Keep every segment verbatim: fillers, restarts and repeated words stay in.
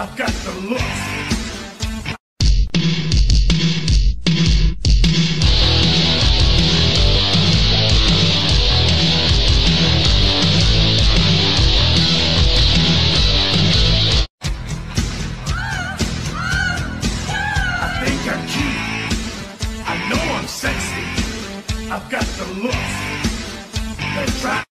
I've got the looks. I think I'm cute. I know I'm sexy. I've got the looks. Let's try.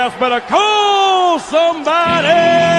ass better call somebody!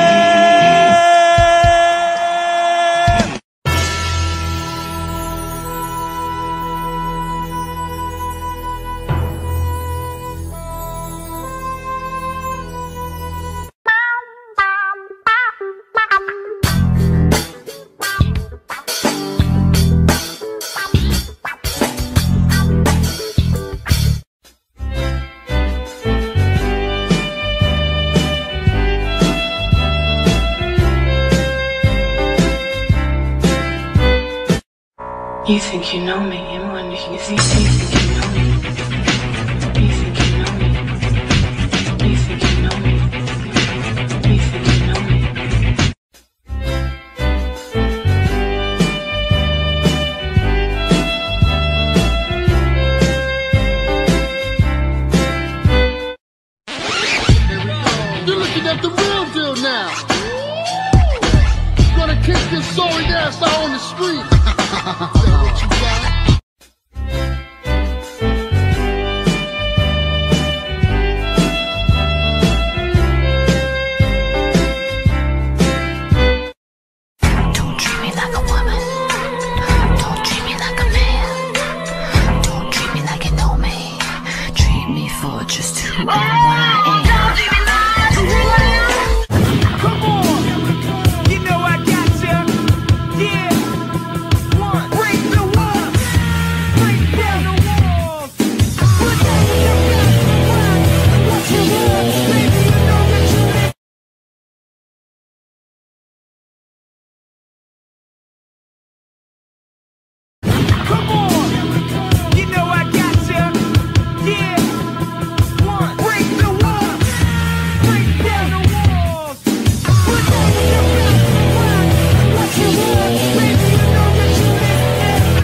You think you know me, and when you think you think you know me. You think you know me. You think you know me. You think you know me. You're looking at the real deal now. Gonna kick this sorry ass out on the street. What you got? Don't treat me like a woman. Don't treat me like a man. Don't treat me like you know me. Treat me for just who and what I am. Don't treat me like a woman. Come on, you know I got ya. Yeah. Break the walls, break down the walls. Put that shit down, what you want, baby, you know that you need. Come on, you know I got ya. Yeah, break the walls, break down the walls. Put that shit down, what you want, baby, you know that you need.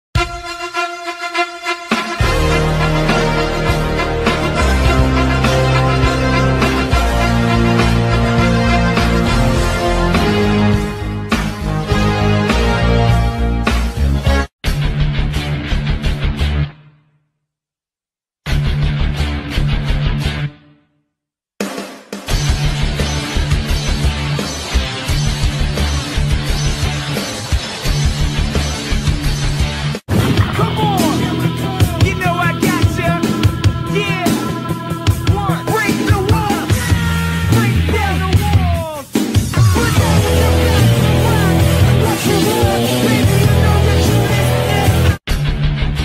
Come on, you know I got ya. Yeah, break the walls, break down the walls. Put that shit down, what you want, baby, you know that you need.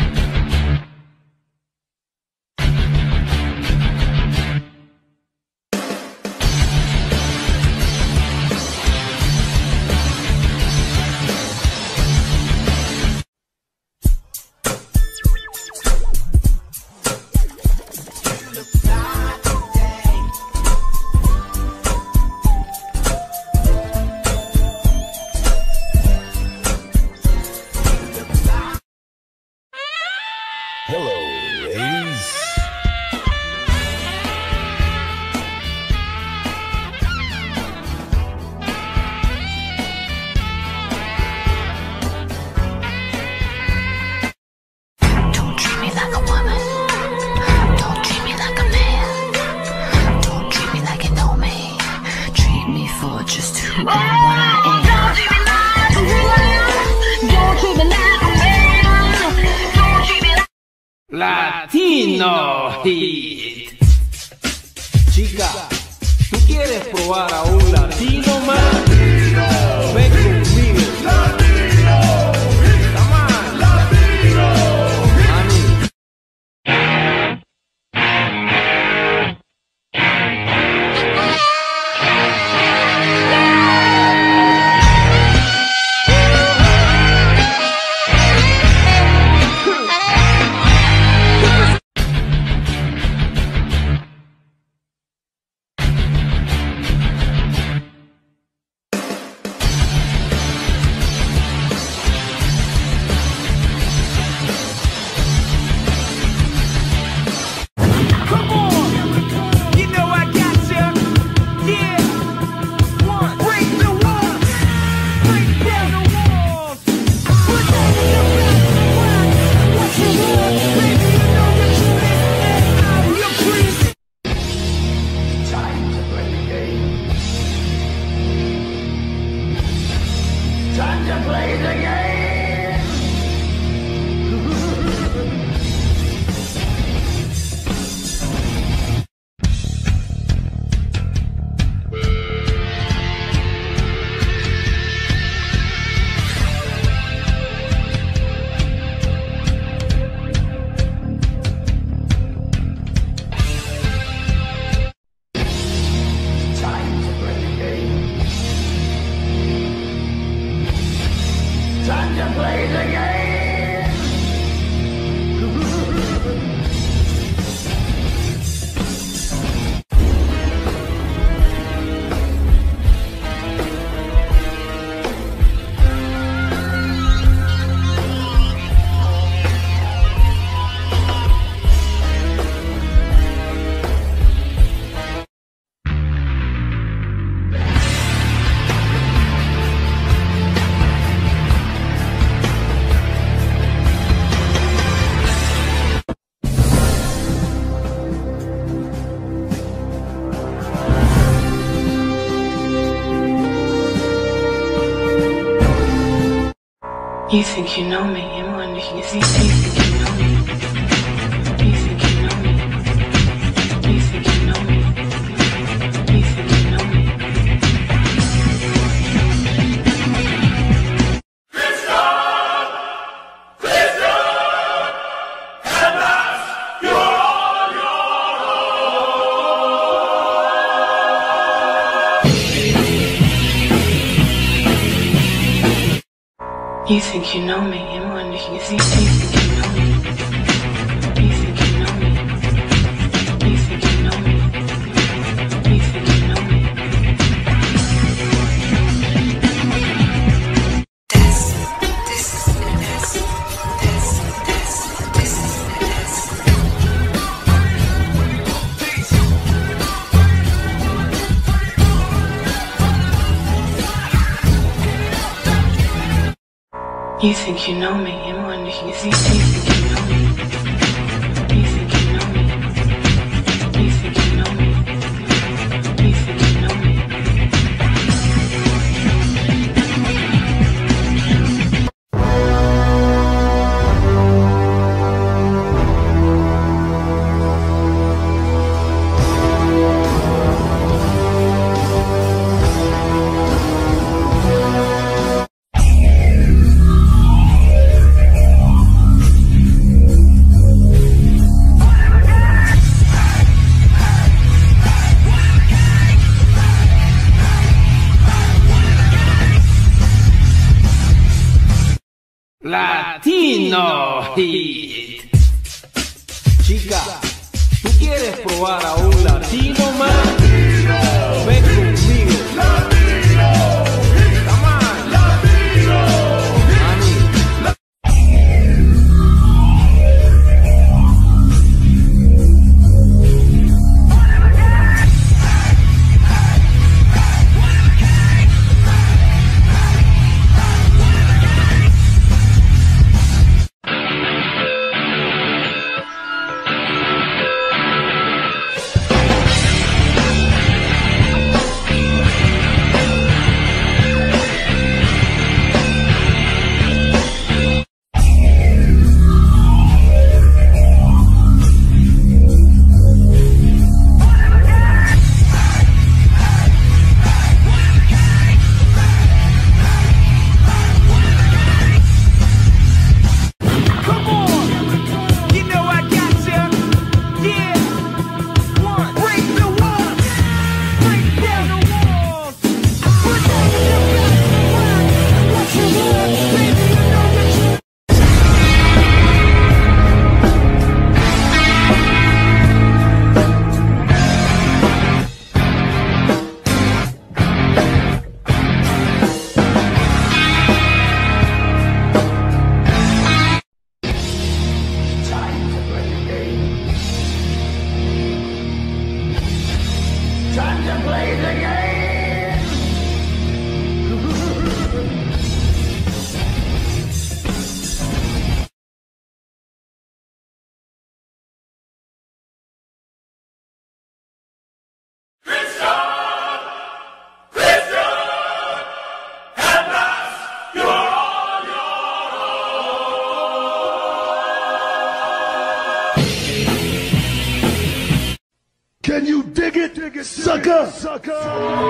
Hello, ladies. Don't treat me like a woman. Don't treat me like a man. Don't treat me like you know me. Treat me for just who and what I am. Don't treat me like a woman. Don't treat me like a man. Don't treat me like Latino Hit. Chica, ¿tú quieres probar a un latino más? Ven conmigo. Time to play the game. You think you know me, and wonder you think, you think you know me. You think you know me. You think you know me. You think you know me. You think you know me, and wonder you think, you think you know me. You think you know me. You think you know me. You think you know me. This, this is this, this, this, this is this. You think you know me, and wonder you think, you think you know me. You think you know me. You think you know me. You think you know me. Latino Hit. Chica, ¿tú quieres probar a un latino más? Ven conmigo. Come on. Mami. Time to play the game. Can you dig it, dig it sucker? Sucker.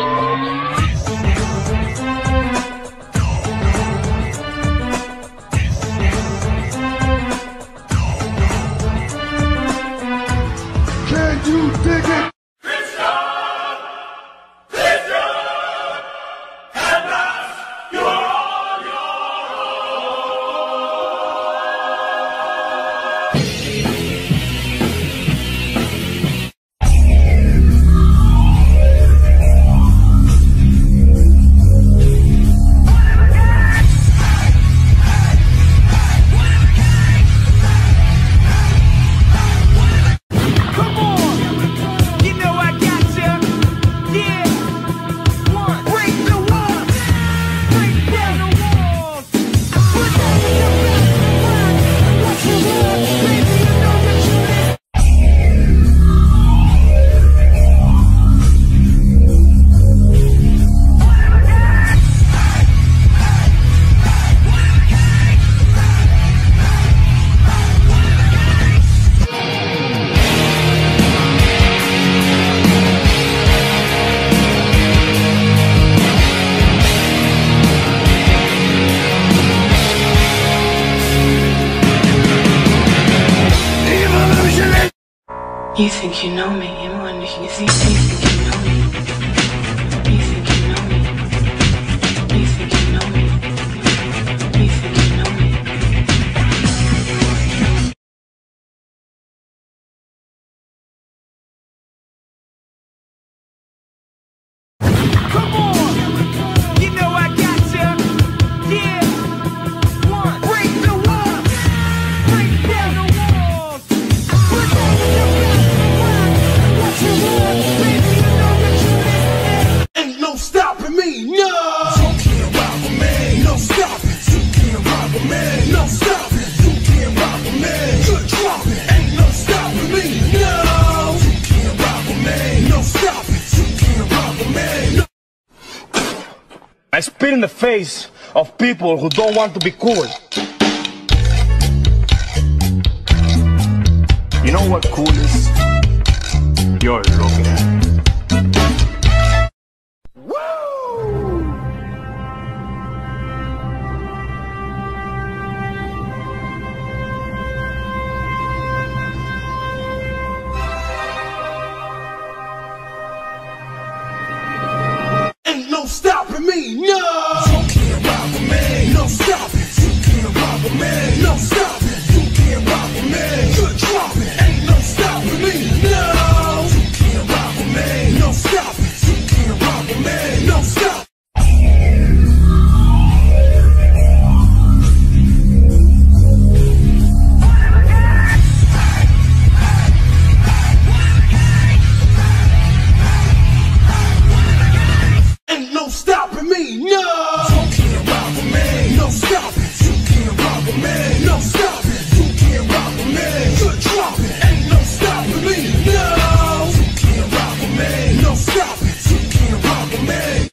Can you dig it? You think you know me, and when you think, you think you know me. You think you know me. You think you know me. You think you know me. Come on, you know I got ya. Yeah, one, break the walls, break down the walls. Put down the walls, what you want, baby, you know that you this. Ain't no stopping me, no. You can't rock with me, no stopping. You can't rock with me, no stopping. You can't rock with me, good dropping. Ain't no stopping me, no. You can't rock with me, no stopping. You can't rock with me, no. I spit in the face of people who don't want to be cool. You know what cool is? You're looking at it. Ain't no stopping me, no. You can't rock with me, no stopping. You can't rock with me, no stopping. You can't rock with me, good dropping. Ain't no stopping me, no. You can't rock with me, no stopping. You can't rock with me, no stopping. Ain't no stopping me, no. You can't rock with me, no stopping. You can't rock with me, no stopping. You can't rock with me, good dropping. Ain't no stopping me, no. You can't rock with me, no stopping. You can't rock with me.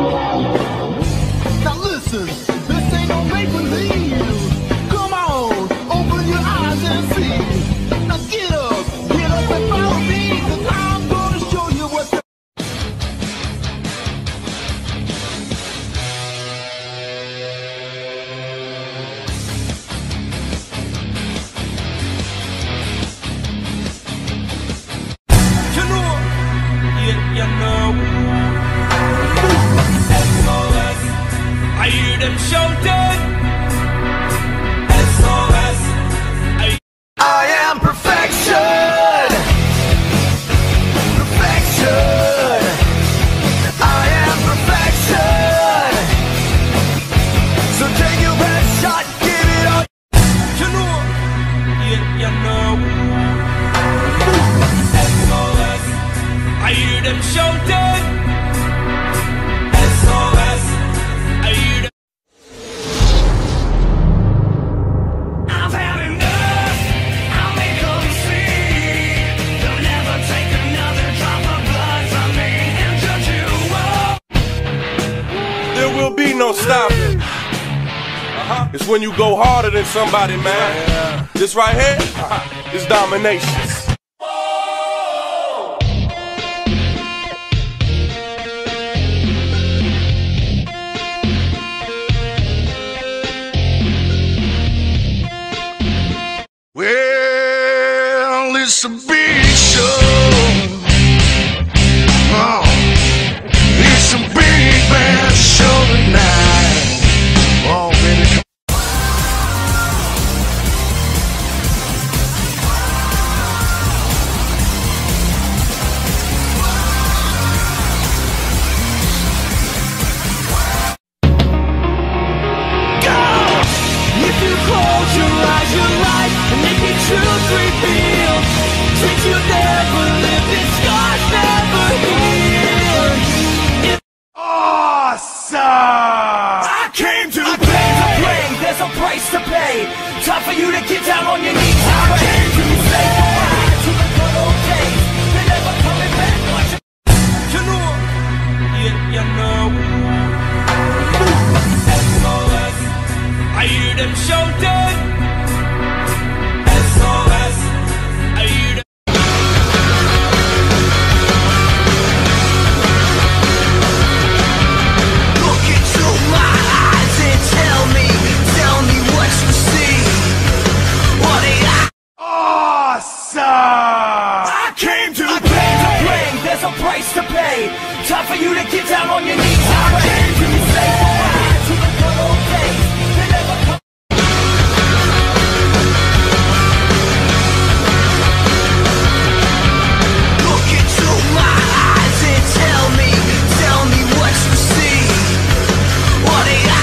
Now listen, this ain't no make-believe. Come on, open your eyes and see. Now get up, get up and follow me, 'cause I'm gonna show you what the You know, yeah, you know. S O S, I hear them shouting. S O S, I I am perfection. Perfection. I am perfection. So take your best shot, give it all. You know, yeah, you know. S O S, I hear them shouting. S O S, I hear them. I've had enough. I'll make them see. They'll never take another drop of blood from me and judge you all. There will be no stopping. Uh-huh. It's when you go harder than somebody, man. Yeah. This right here uh-huh. is domination. Well, it's a big show. Oh, it's a big bad show tonight. Oh, baby. If you close your eyes, your life, and if your truth revealed, since you never lived, and scars never healed. If Awesome! I came to the play to play, there's a price to pay. Time for you to get down on your knees. I came to say goodbye to the good old days. They're never coming back. Watch it. You know, yeah, you know. S O S, I hear them shouting. S O S, I hear them. Look into my eyes and tell me, tell me what you see. What do you? Awesome! I came to play to play. There's a price to pay. Time for you to get down on your knees. I came to say goodbye to the good old days. They never come. Look into my eyes and tell me, tell me what you see. What do you?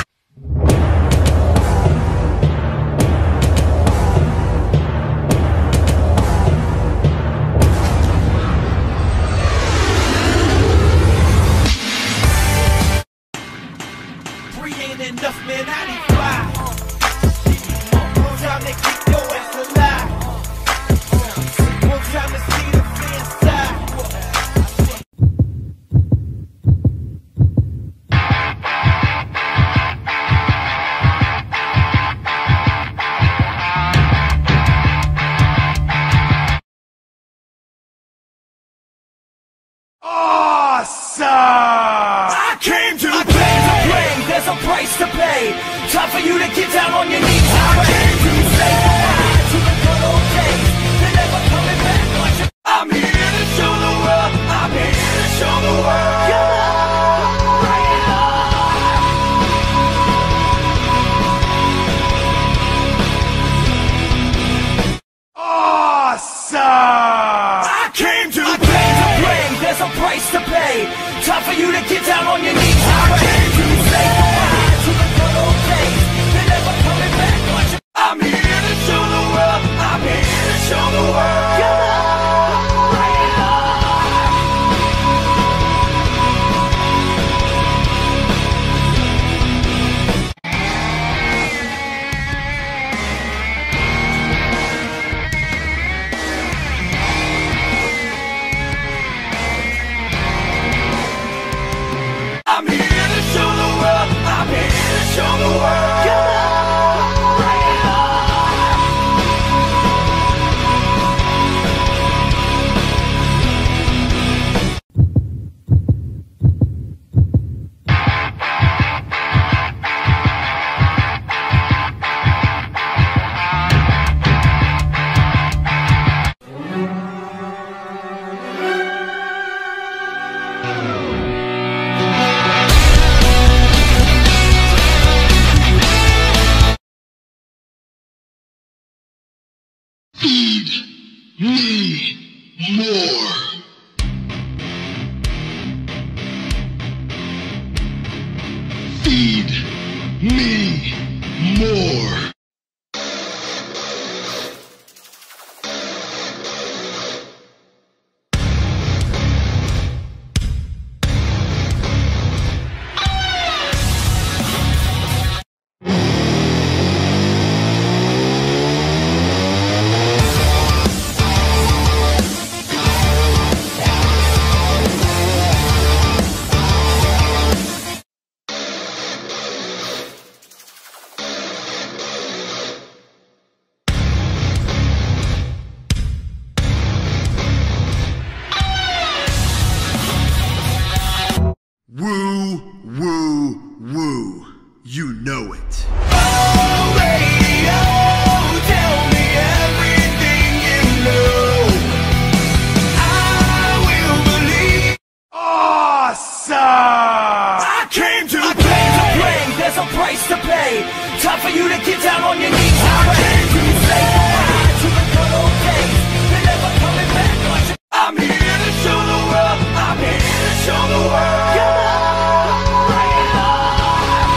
Three ain't enough, man. I need five. One time to keep your ass alive. One time to see the fence side. Awesome! I came to play to play. There's a price to pay. Time for you to get down on your knees. I came to say goodbye to the good old days. They're never coming back. Watch it. I'm here to show the world. I'm here to show the world. Awesome! I came to play to play. There's a price to pay. Time for you to get down on your knees. I came to say goodbye to the good old days. They're never coming back. Watch it. I'm here to show the world. I'm here to show the world. more. Feed me more. Woo, woo, woo. You know it. Oh, radio, tell me everything you know. I will believe. Awesome! I came to play, to play. There's a price to pay. Time for you to get down on your knees. I came to say goodbye to the good old days. They're never coming back. I'm here to show the world. I'm here to show the world. Come on, bring it on.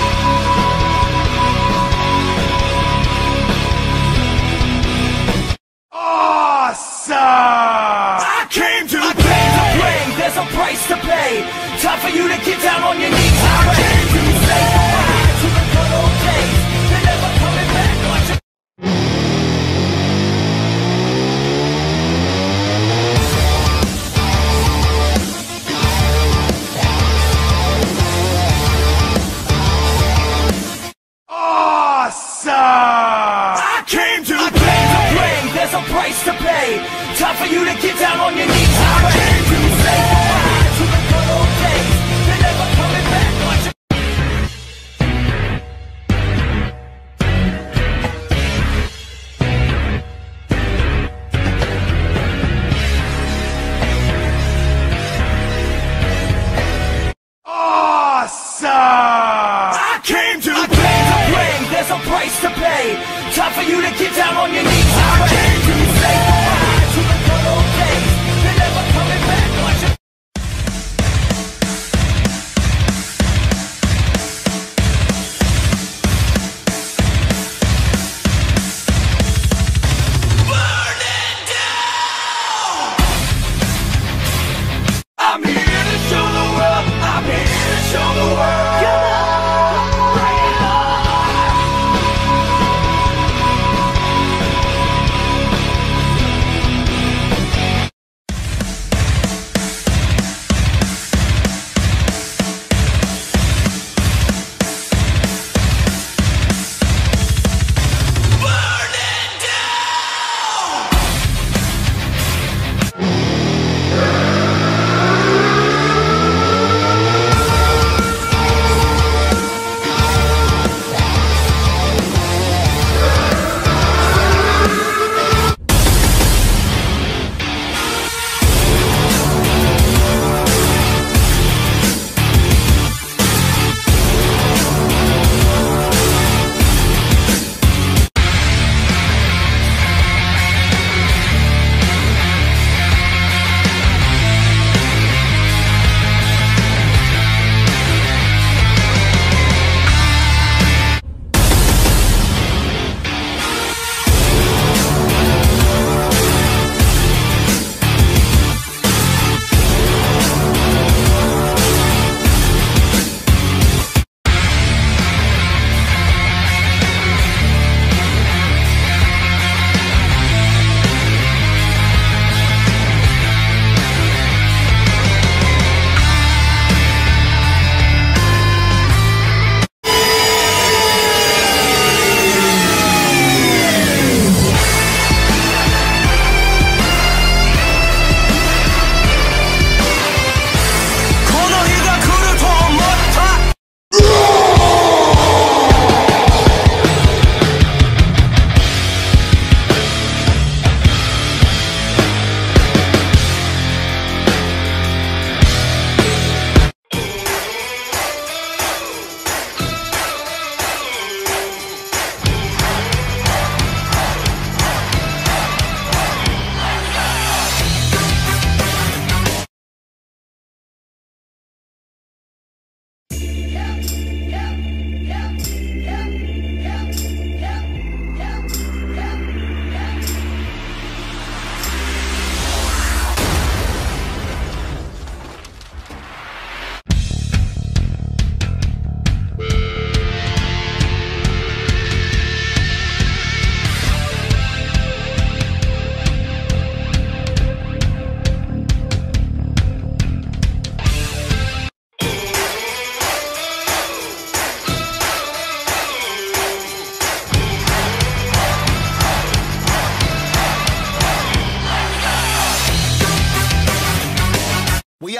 Awesome! I came to play, to play. There's a price to pay. Time for you to get down on your knees. I came to say goodbye to the good old days. They're never coming back. Watch it. Awesome! I came to play, to play. There's a price to pay. Time for you to get down on your knees. I came to say goodbye to the good old days. They're never coming back. Watch it. Awesome! I came to play, to play. There's a price to pay. Time for you to get down on your knees. I came to say goodbye to the good old days. They're never coming back. Watch it. Burn it down! I'm here to show the world. I'm here to show the world. Come on, bring it on.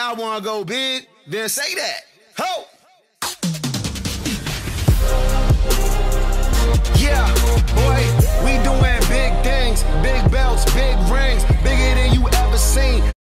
I wanna go big, then say that. Ho! Yeah, boy, we doing big things, big belts, big rings, bigger than you ever seen.